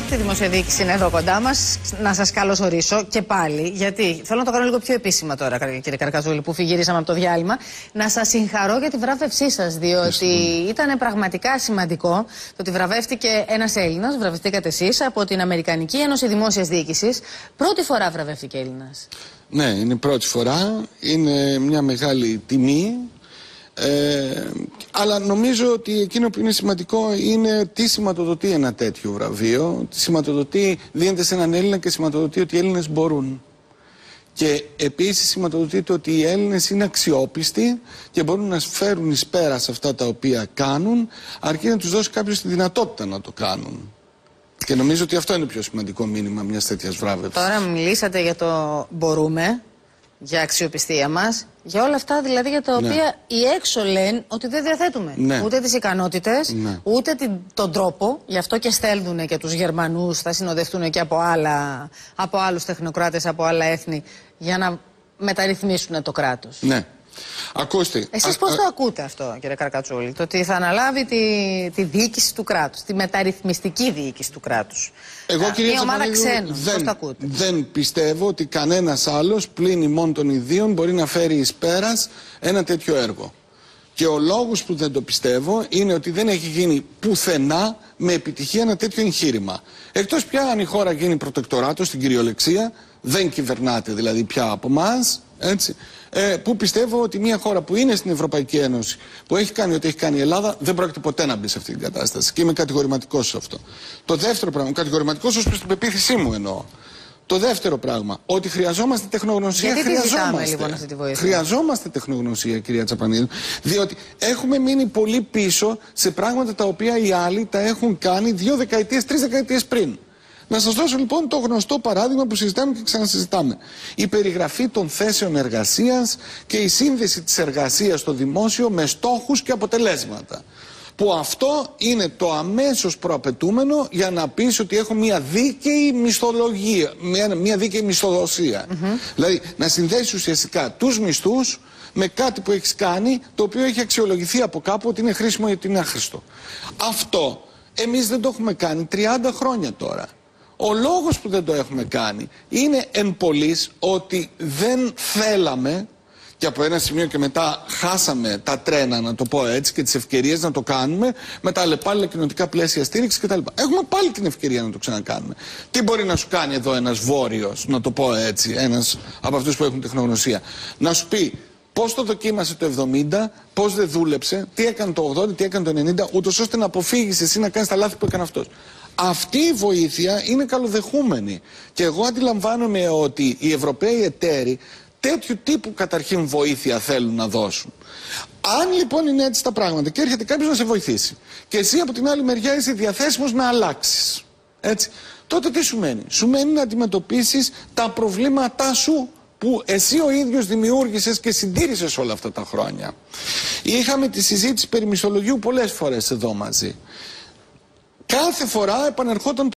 Τη δημόσια διοίκηση είναι εδώ κοντά μας. Να σας καλωσορίσω και πάλι, γιατί θέλω να το κάνω λίγο πιο επίσημα τώρα, κύριε Καρκατζούλη, που φυγυρίσαμε από το διάλειμμα. Να σας συγχαρώ για τη βράβευσή σας, διότι ήταν πραγματικά σημαντικό το ότι βραβεύτηκε ένας Έλληνας, βραβευτήκατε εσείς, από την Αμερικανική Ένωση Δημόσιας Διοίκησης. Πρώτη φορά βραβεύτηκε Έλληνας. Ναι, είναι πρώτη φορά. Είναι μια μεγάλη τιμή. Αλλά νομίζω ότι εκείνο που είναι σημαντικό είναι τι σηματοδοτεί ένα τέτοιο βραβείο. Τι σηματοδοτεί, δίνεται σε έναν Έλληνα και σηματοδοτεί ότι οι Έλληνες μπορούν. Και επίσης σηματοδοτείται ότι οι Έλληνες είναι αξιόπιστοι και μπορούν να φέρουν εις πέρα σε αυτά τα οποία κάνουν, αρκεί να τους δώσει κάποιος τη δυνατότητα να το κάνουν. Και νομίζω ότι αυτό είναι το πιο σημαντικό μήνυμα μιας τέτοιας βράβευσης. Τώρα μιλήσατε για το μπορούμε, για αξιοπιστία μας, για όλα αυτά δηλαδή για τα οποία οι έξω λένε ότι δεν διαθέτουμε. Ναι. Ούτε τις ικανότητες, ούτε τον τρόπο. Γι' αυτό και στέλνουν και τους Γερμανούς, θα συνοδευτούν και από άλλους τεχνοκράτες, από άλλα έθνη, για να μεταρρυθμίσουν το κράτος. Ναι. Ακούστε. Εσείς πώς το ακούτε αυτό, κύριε Καρκατσούλη, το ότι θα αναλάβει τη διοίκηση του κράτους, τη μεταρρυθμιστική διοίκηση του κράτους? Εγώ, κυρία μια ομάδα Τσαπανίδου, ξένων, πώς το ακούτε? δεν πιστεύω ότι κανένας άλλος πλην ημών των ιδίων μπορεί να φέρει εις πέρας ένα τέτοιο έργο. Και ο λόγος που δεν το πιστεύω είναι ότι δεν έχει γίνει πουθενά με επιτυχία ένα τέτοιο εγχείρημα. Εκτός πια αν η χώρα γίνει προτεκτοράτο στην κυριολεξία, δεν κυβερνάται δηλαδή πια από εμάς, έτσι. Που πιστεύω ότι μια χώρα που είναι στην Ευρωπαϊκή Ένωση, που έχει κάνει ό,τι έχει κάνει η Ελλάδα, δεν πρόκειται ποτέ να μπει σε αυτή την κατάσταση. Και είμαι κατηγορηματικός σε αυτό. Το δεύτερο πράγμα, κατηγορηματικός ως προς την πεποίθησή μου εννοώ. Το δεύτερο πράγμα, ότι χρειαζόμαστε τεχνογνωσία. Γιατί χρειαζόμαστε λοιπόν αυτή τη βοήθεια? Χρειαζόμαστε τεχνογνωσία, κυρία Τσαπανίδου, διότι έχουμε μείνει πολύ πίσω σε πράγματα τα οποία οι άλλοι τα έχουν κάνει 2 δεκαετίες, 3 δεκαετίες πριν. Να σας δώσω λοιπόν το γνωστό παράδειγμα που συζητάμε και ξανασυζητάμε. Η περιγραφή των θέσεων εργασίας και η σύνδεση της εργασίας στο δημόσιο με στόχους και αποτελέσματα. Που αυτό είναι το αμέσως προαπαιτούμενο για να πεις ότι έχω μια δίκαιη μισθολογία, μια δίκαιη μισθοδοσία. Δηλαδή να συνδέσεις ουσιαστικά τους μισθούς με κάτι που έχεις κάνει, το οποίο έχει αξιολογηθεί από κάπου ότι είναι χρήσιμο ή ότι είναι άχρηστο. Αυτό εμείς δεν το έχουμε κάνει 30 χρόνια τώρα. Ο λόγος που δεν το έχουμε κάνει είναι εν πολλοίς ότι δεν θέλαμε, και από ένα σημείο και μετά χάσαμε τα τρένα, να το πω έτσι, και τις ευκαιρίες να το κάνουμε με τα αλλεπάλληλα κοινωνικά πλαίσια στήριξη κτλ. Έχουμε πάλι την ευκαιρία να το ξανακάνουμε. Τι μπορεί να σου κάνει εδώ ένας βόρειος, να το πω έτσι, ένας από αυτούς που έχουν τεχνογνωσία? Να σου πει πώς το δοκίμασε το 70, πώς δεν δούλεψε, τι έκανε το 80, τι έκανε το 90, ούτως ώστε να αποφύγεις εσύ να κάνεις τα λάθη που έκανε αυτός. Αυτή η βοήθεια είναι καλοδεχούμενη. Και εγώ αντιλαμβάνομαι ότι οι Ευρωπαίοι εταίροι τέτοιου τύπου καταρχήν βοήθεια θέλουν να δώσουν. Αν λοιπόν είναι έτσι τα πράγματα και έρχεται κάποιος να σε βοηθήσει και εσύ από την άλλη μεριά είσαι διαθέσιμος να αλλάξεις, έτσι, τότε τι σου μένει? Σου μένει να αντιμετωπίσεις τα προβλήματά σου που εσύ ο ίδιος δημιούργησες και συντήρησες όλα αυτά τα χρόνια. Είχαμε τη συζήτηση περί μισθολογίου πολλές φορές εδώ μαζί. Κάθε φορά επανερχόταν